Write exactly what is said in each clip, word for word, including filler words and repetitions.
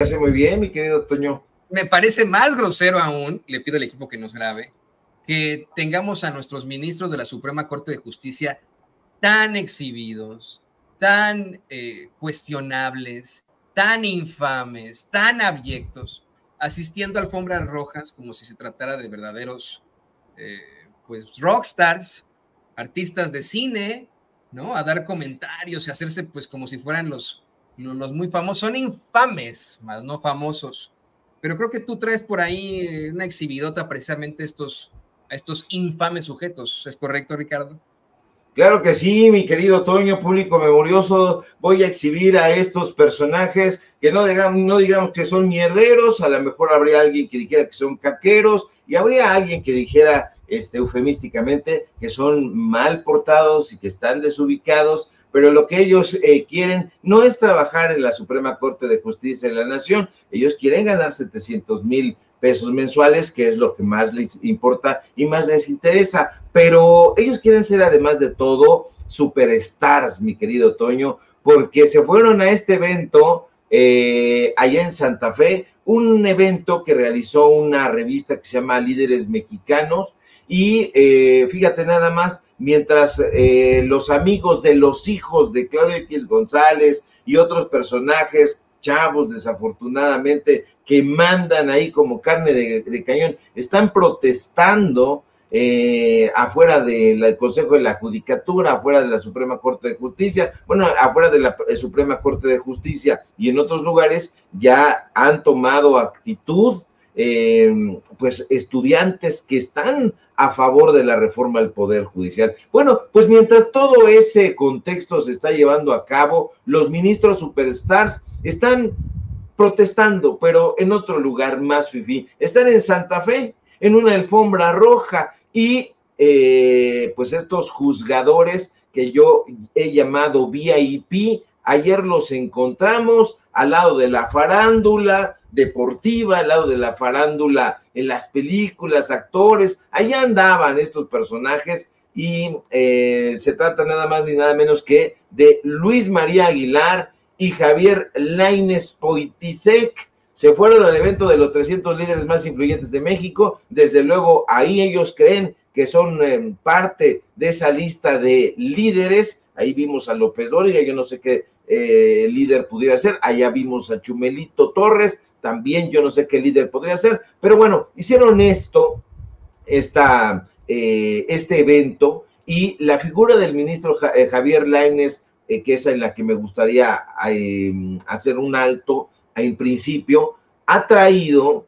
parece muy bien, mi querido Toño. Me parece más grosero aún, le pido al equipo que nos grabe, que tengamos a nuestros ministros de la Suprema Corte de Justicia tan exhibidos, tan eh, cuestionables, tan infames, tan abyectos, asistiendo a alfombras rojas como si se tratara de verdaderos eh, pues rockstars, artistas de cine, ¿no? A dar comentarios y hacerse pues como si fueran los, los, los muy famosos. Son infames, más no famosos. Pero creo que tú traes por ahí una exhibidota precisamente estos, a estos infames sujetos. ¿Es correcto, Ricardo? Claro que sí, mi querido Toño, público memorioso. Voy a exhibir a estos personajes que no digamos, no digamos que son mierderos. A lo mejor habría alguien que dijera que son caqueros y habría alguien que dijera este, eufemísticamente que son mal portados y que están desubicados. Pero lo que ellos eh, quieren no es trabajar en la Suprema Corte de Justicia de la Nación. Ellos quieren ganar setecientos mil pesos mensuales, que es lo que más les importa y más les interesa, pero ellos quieren ser, además de todo, superstars, mi querido Toño, porque se fueron a este evento eh, allá en Santa Fe, un evento que realizó una revista que se llama Líderes Mexicanos, y eh, fíjate nada más, mientras eh, los amigos de los hijos de Claudio X González y otros personajes, chavos desafortunadamente, que mandan ahí como carne de, de cañón, están protestando eh, afuera del Consejo de la Judicatura, afuera de la Suprema Corte de Justicia, bueno, afuera de la Suprema Corte de Justicia y en otros lugares ya han tomado actitud, eh, pues estudiantes que están a favor de la reforma al Poder Judicial. Bueno, pues mientras todo ese contexto se está llevando a cabo, los ministros superstars están protestando, pero en otro lugar más fifí. Están en Santa Fe, en una alfombra roja, y eh, pues estos juzgadores que yo he llamado V I P, ayer los encontramos al lado de la farándula deportiva, al lado de la farándula en las películas, actores, allá andaban estos personajes, y eh, se trata nada más ni nada menos que de Luis María Aguilar y Javier Lainez Poitisek. Se fueron al evento de los trescientos líderes más influyentes de México. Desde luego, ahí ellos creen que son eh, parte de esa lista de líderes. Ahí vimos a López Dóriga, yo no sé qué eh, líder pudiera ser. Allá vimos a Chumelito Torres, también yo no sé qué líder podría ser. Pero bueno, hicieron esto, esta, eh, este evento, y la figura del ministro ja, eh, Javier Lainez, Eh, que es en la que me gustaría eh, hacer un alto en principio, ha traído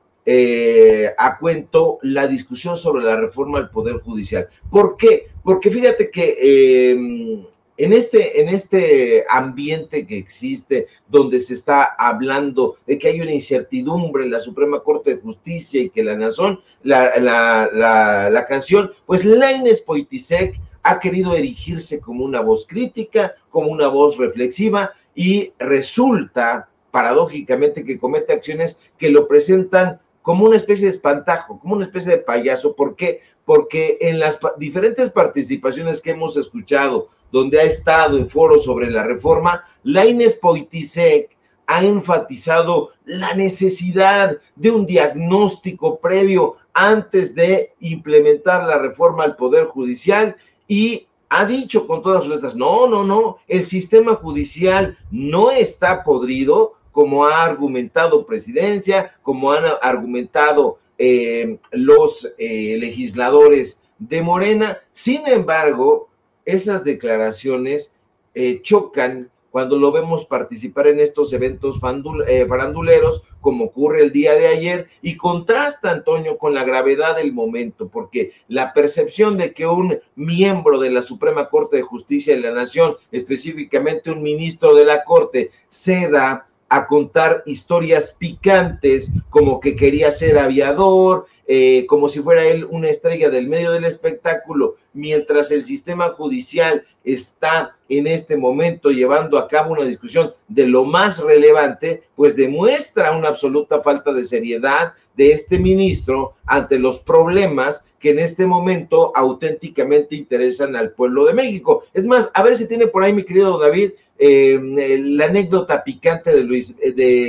eh, a cuento la discusión sobre la reforma al Poder Judicial. ¿Por qué? Porque fíjate que eh, en, este, en este ambiente que existe, donde se está hablando de que hay una incertidumbre en la Suprema Corte de Justicia y que la nación, la, la, la, la canción, pues Lainez Poitisek ha querido erigirse como una voz crítica, como una voz reflexiva, y resulta, paradójicamente, que comete acciones que lo presentan como una especie de espantajo, como una especie de payaso. ¿Por qué? Porque en las diferentes participaciones que hemos escuchado, donde ha estado en foros sobre la reforma, Lainez Poitisek ha enfatizado la necesidad de un diagnóstico previo antes de implementar la reforma al Poder Judicial, y ha dicho con todas sus letras, no, no, no, el sistema judicial no está podrido, como ha argumentado Presidencia, como han argumentado eh, los eh, legisladores de Morena. Sin embargo, esas declaraciones eh, chocan cuando lo vemos participar en estos eventos fandul, eh, faranduleros, como ocurre el día de ayer, y contrasta, Antonio, con la gravedad del momento, porque la percepción de que un miembro de la Suprema Corte de Justicia de la Nación, específicamente un ministro de la Corte, ceda a contar historias picantes, como que quería ser aviador, eh, como si fuera él una estrella del medio del espectáculo, mientras el sistema judicial está en este momento llevando a cabo una discusión de lo más relevante, pues demuestra una absoluta falta de seriedad de este ministro ante los problemas que en este momento auténticamente interesan al pueblo de México. Es más, a ver si tiene por ahí mi querido David, Eh, la anécdota picante de Luis, de,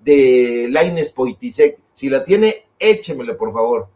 de Lainez Poitisek. Si la tiene, échemele, por favor.